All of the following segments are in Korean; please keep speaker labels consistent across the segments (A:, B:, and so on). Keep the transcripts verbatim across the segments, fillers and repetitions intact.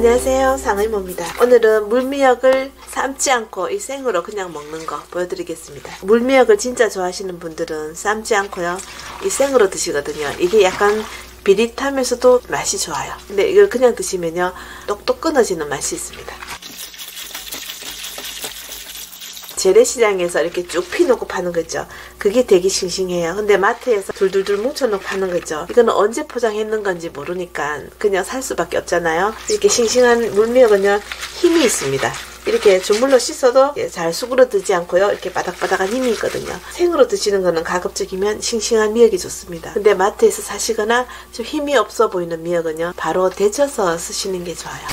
A: 안녕하세요, 상의모입니다. 오늘은 물미역을 삶지 않고 이 생으로 그냥 먹는 거 보여드리겠습니다. 물미역을 진짜 좋아하시는 분들은 삶지 않고요 이 생으로 드시거든요. 이게 약간 비릿하면서도 맛이 좋아요. 근데 이걸 그냥 드시면요 똑똑 끊어지는 맛이 있습니다. 재래시장에서 이렇게 쭉 피놓고 파는 거죠. 그게 되게 싱싱해요. 근데 마트에서 둘둘둘 뭉쳐놓고 파는 거죠. 이거는 언제 포장했는 건지 모르니까 그냥 살 수밖에 없잖아요. 이렇게 싱싱한 물미역은요 힘이 있습니다. 이렇게 준물로 씻어도 잘 수그러들지 않고요 이렇게 바닥바닥한 힘이 있거든요. 생으로 드시는 거는 가급적이면 싱싱한 미역이 좋습니다. 근데 마트에서 사시거나 좀 힘이 없어 보이는 미역은요 바로 데쳐서 쓰시는 게 좋아요.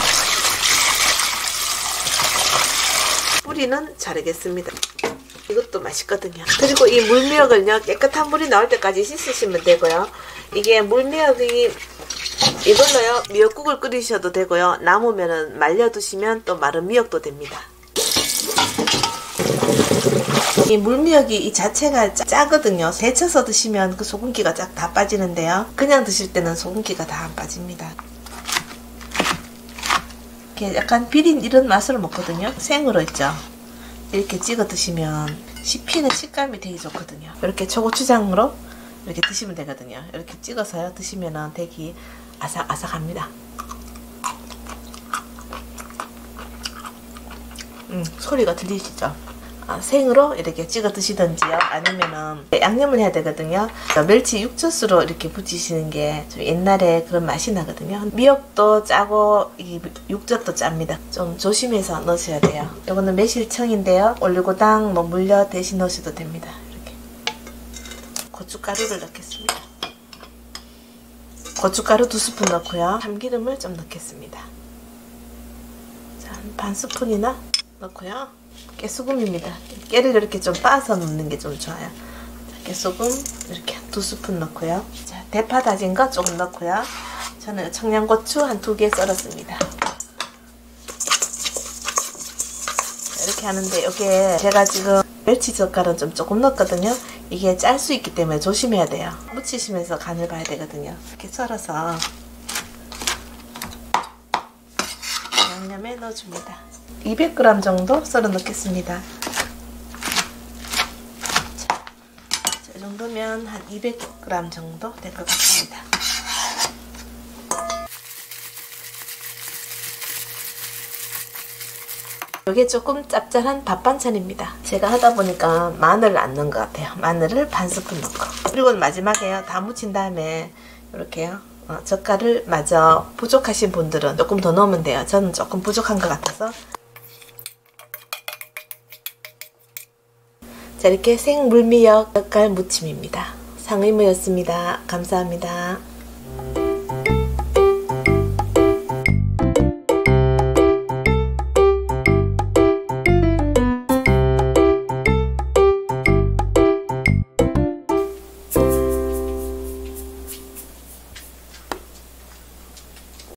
A: 뿌리는 자르겠습니다. 이것도 맛있거든요. 그리고 이 물미역을요 깨끗한 물이 나올 때까지 씻으시면 되고요. 이게 물미역이 이걸로요 미역국을 끓이셔도 되고요. 남으면은 말려두시면 또 마른 미역도 됩니다. 이 물미역이 이 자체가 짜, 짜거든요. 데쳐서 드시면 그 소금기가 쫙 다 빠지는데요. 그냥 드실 때는 소금기가 다 안 빠집니다. 이렇게 약간 비린 이런 맛으로 먹거든요. 생으로 있죠. 이렇게 찍어 드시면 씹히는 식감이 되게 좋거든요. 이렇게 초고추장으로 이렇게 드시면 되거든요. 이렇게 찍어서요 드시면은 되게 아삭아삭합니다. 음, 소리가 들리시죠? 아, 생으로 이렇게 찍어 드시든지요 아니면은 양념을 해야 되거든요. 멸치 육젓으로 이렇게 부치시는 게 좀 옛날에 그런 맛이 나거든요. 미역도 짜고 이 육젓도 짭니다. 좀 조심해서 넣으셔야 돼요. 이거는 매실청인데요. 올리고당 뭐 물엿 대신 넣으셔도 됩니다. 이렇게 고춧가루를 넣겠습니다. 고춧가루 두 스푼 넣고요. 참기름을 좀 넣겠습니다. 자, 한 반 스푼이나 넣고요. 깨소금입니다. 깨를 이렇게 좀 빻아서 넣는 게 좀 좋아요. 자, 깨소금 이렇게 두 스푼 넣고요. 자, 대파 다진 거 조금 넣고요. 저는 청양고추 한 두 개 썰었습니다. 자, 이렇게 하는데 이게 제가 지금 멸치 젓갈은 좀 조금 넣었거든요. 이게 짤 수 있기 때문에 조심해야 돼요. 묻히시면서 간을 봐야 되거든요. 이렇게 썰어서 양념에 넣어줍니다. 이백 그램 정도 썰어 넣겠습니다. 자, 이 정도면 한 이백 그램 정도 될 것 같습니다. 이게 조금 짭짤한 밥 반찬입니다. 제가 하다 보니까 마늘을 안 넣은 것 같아요. 마늘을 반 스푼 넣고 그리고 마지막에요 다 묻힌 다음에 이렇게요 어, 젓갈을 마저 부족하신 분들은 조금 더 넣으면 돼요. 저는 조금 부족한 것 같아서. 자, 이렇게 생물미역 젓갈 무침입니다. 상의모였습니다. 감사합니다.